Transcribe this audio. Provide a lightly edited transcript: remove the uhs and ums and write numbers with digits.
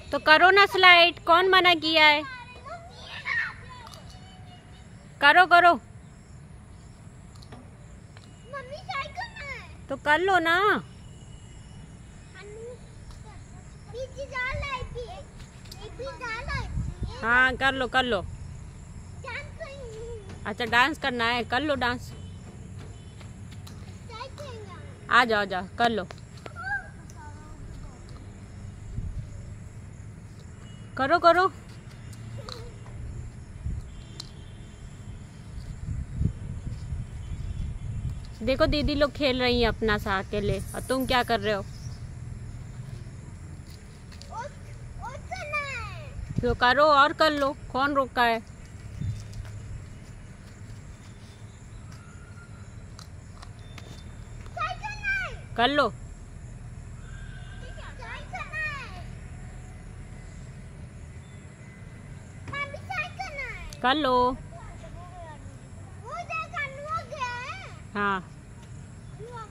तो करो ना स्लाइड, कौन मना किया है? करो करो। मम्मी साइकिल में तो कर लो ना। हाँ कर लो कर लो। अच्छा डांस करना है, कर लो डांस। आ जाओ जाओ कर लो। करो करो। देखो दीदी लोग खेल रही हैं अपना सा अकेले, और तुम क्या कर रहे हो? तो करो और कर लो, कौन रोका है? कर लो। कर लो। हाँ।